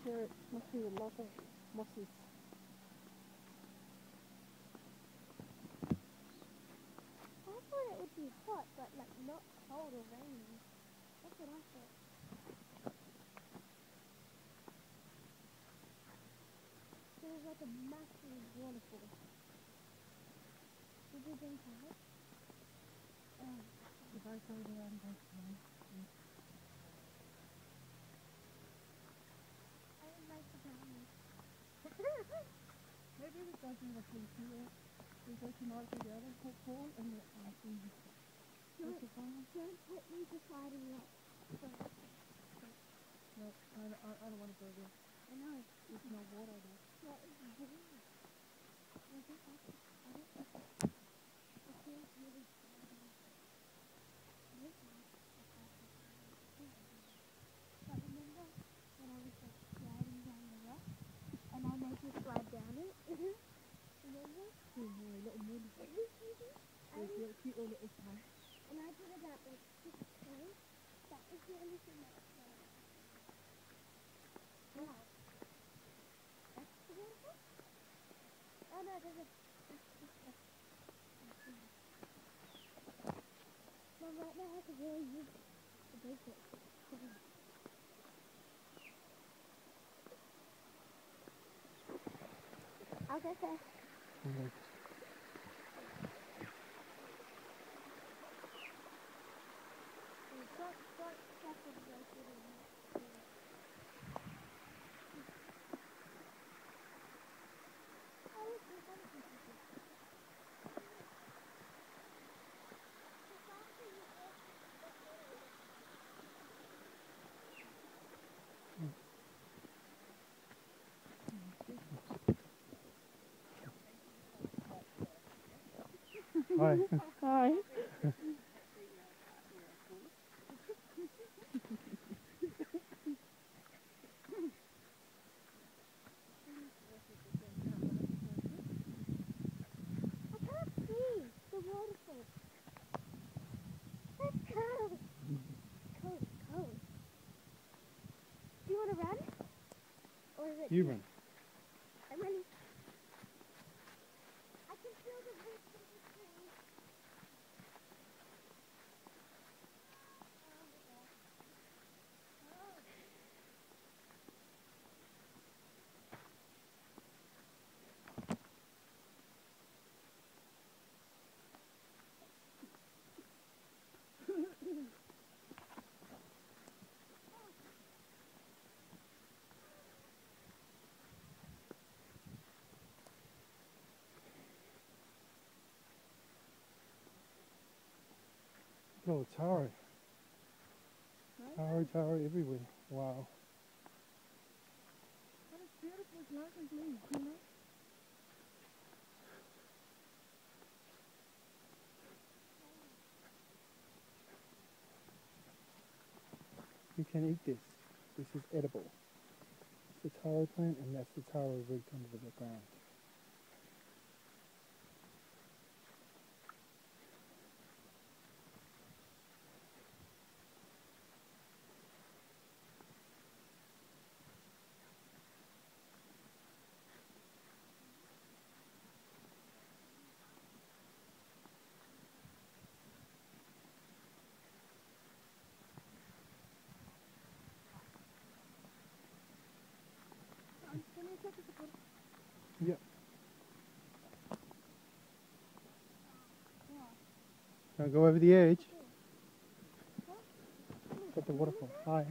There must be a lot of mosses. I thought it would be hot, but like not cold or rainy. That's what I thought. There's like a massive waterfall. Did you drink out? If I go around that way. I would like to drown. Maybe we go to the place here. We go to North the other pool and the Don't put me deciding yet. No, I don't want to go there. I know. There's no water there. Yeah, it's boring. I think that's it. I don't think it feels really scary. But remember when I was like sliding down the rock and I made you slide down it? Remember? Yeah, a little moon. There's a cute little pie. And I did about like 6 times. That was the only thing that was scary. Wow. That's the waterfall? Oh no, there's a... Mom, right now I could really use the basic. I'll get there. Okay. Hi. Hi. I can't see the waterfall. Let's go. Cold, cold. Do you want to run? Or is it You run. I'm running. I can feel the wind from the trees. Oh my gosh. Oh, taro. Taro everywhere. Wow. But it's beautiful, it's nice and clean, you know? You can eat this. This is edible. It's the taro plant and that's the taro root under the ground. Can you take a photo? Yeah. Don't go over the edge. Got the waterfall. Hi.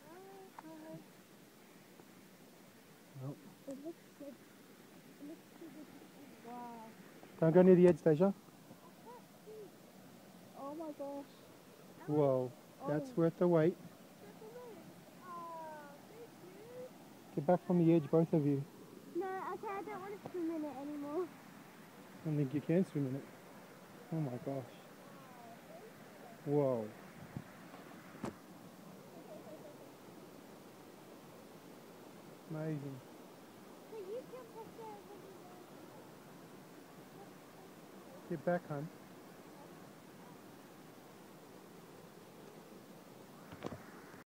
Nope. It looks good. It looks super good. Wow. Don't go near the edge, Deja. Oh my gosh. Whoa. That's worth the wait. Oh, thank you. Get back from the edge, both of you. No, okay, I don't want to swim in it anymore. I don't think you can swim in it. Oh my gosh. Whoa. Amazing. So you jump off there when you Get back, hon.